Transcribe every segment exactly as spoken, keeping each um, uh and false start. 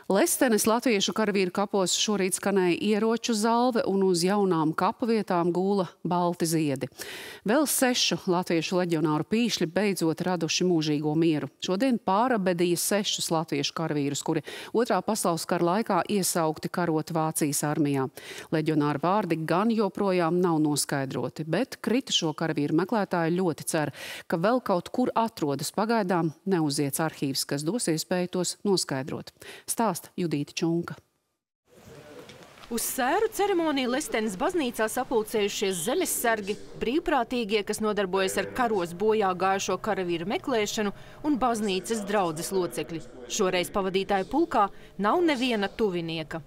Lestenes latviešu karavīru kapos šorīt skanēja ieroču zalve un uz jaunām kapu vietām gūla balti ziedi. Vēl sešu latviešu leģionāru pīšļi beidzot raduši mūžīgo mieru. Šodien pārabedīja sešus latviešu karavīrus, kuri otrā pasaules kara laikā iesaukti karot Vācijas armijā. Leģionāru vārdi gan joprojām nav noskaidroti, bet kritušo karavīru meklētāji ļoti cer, ka vēl kaut kur atrodas pagaidām neuziets arhīvs, kas dos iespēju tos noskaidrot. Stāst Judīta Čunka. Uz sēru ceremoniju Lestenes baznīcā sapulcējušies zemessargi, brīvprātīgie, kas nodarbojas ar karos bojā gājušo karavīru meklēšanu, un baznīcas draudzes locekļi. Šoreiz pavadītāju pulkā nav neviena tuvinieka.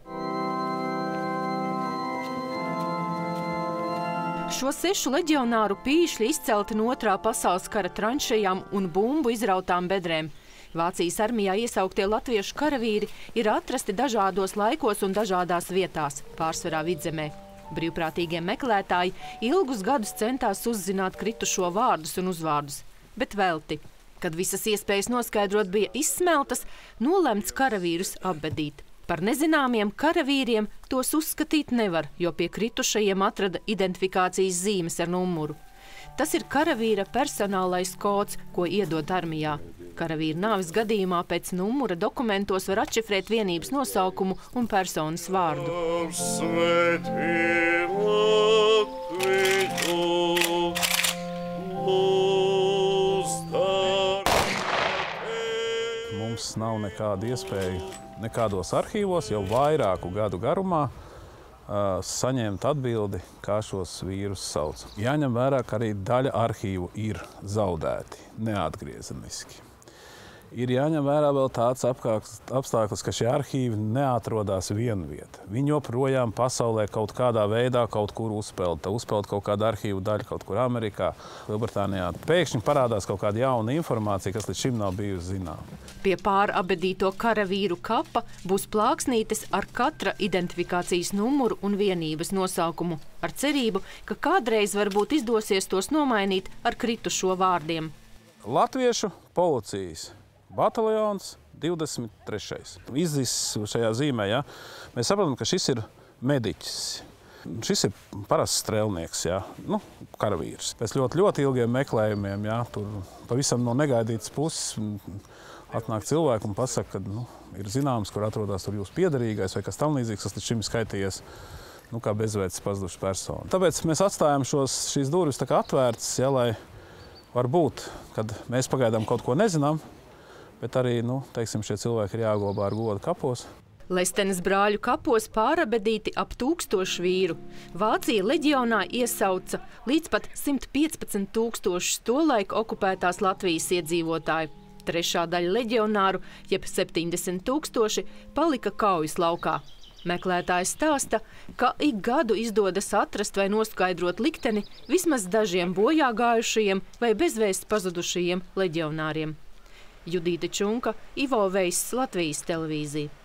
Šo sešu leģionāru pīšļi izcelti no otrā pasaules kara tranšejām un bumbu izrautām bedrēm. Vācijas armijā iesauktie latviešu karavīri ir atrasti dažādos laikos un dažādās vietās, pārsvarā Vidzemē. Brīvprātīgie meklētāji ilgus gadus centās uzzināt kritušo vārdus un uzvārdus, bet velti. Kad visas iespējas noskaidrot bija izsmeltas, nolemts karavīrus apbedīt. Par nezināmiem karavīriem tos uzskatīt nevar, jo pie kritušajiem atrada identifikācijas zīmes ar numuru. Tas ir karavīra personālais kods, ko iedod armijā. Karavīra nāves gadījumā pēc numura dokumentos var atšifrēt vienības nosaukumu un personas vārdu. Mums nav nekāda iespēja nekādos arhīvos jau vairāku gadu garumā saņemt atbildi, kā šos vīrus sauc. Jāņem vērā, ka arī daļa arhīvu ir zaudēti, neatgriezeniski. Ir jāņem vērā vēl tāds apstākļus, ka šie arhīvi neatrodās vienvieta. Viņi joprojām pasaulē kaut kādā veidā kaut kur uzpeld. Uzpeld kaut kāda arhīvu daļa kaut kur Amerikā, Lielbritānijā. Pēkšņi parādās kaut kāda jauna informācija, kas līdz šim nav bijusi zināma. Pie pārabedīto karavīru kapa būs plāksnītes ar katra identifikācijas numuru un vienības nosaukumu, ar cerību, ka kādreiz varbūt izdosies tos nomainīt ar kritušo vārdiem. Latviešu policijas bataljons divdesmit trešais. Izzis šajā zīmē, ja? Mēs saprotam, ka šis ir mediķis. Šis ir parasts strēlnieks, ja? Nu, karavīrs. Pēc ļoti, ļoti ilgiem meklējumiem, ja? Tur pavisam no negaidītas puses atnāk cilvēki un pasaka, ka nu, ir zināms, kur atrodas tur jūsu piederīgais vai kas tam līdzīgs, kas līdz šim skaitījies nu, kā bezvēsts pazuduša persona. Tāpēc mēs atstājam šos, šīs durvis tā kā atvērtas, ja, lai var būt, kad mēs pagaidām kaut ko nezinām, bet arī, nu, teiksim, šie cilvēki ir jāglabā ar godu kapos. Lestenes brāļu kapos pārabedīti ap tūkstošu vīru. Vācija leģionā iesauca līdz pat simt piecpadsmit tūkstošus tolaik okupētās Latvijas iedzīvotāju. Trešā daļa leģionāru, jeb septiņdesmit tūkstoši, palika kaujas laukā. Meklētājs stāsta, ka ik gadu izdodas atrast vai noskaidrot likteni vismaz dažiem bojā gājušajiem vai bezvēsts pazudušajiem leģionāriem. Judīta Čunka, Ivo Veiss, Latvijas televīzija.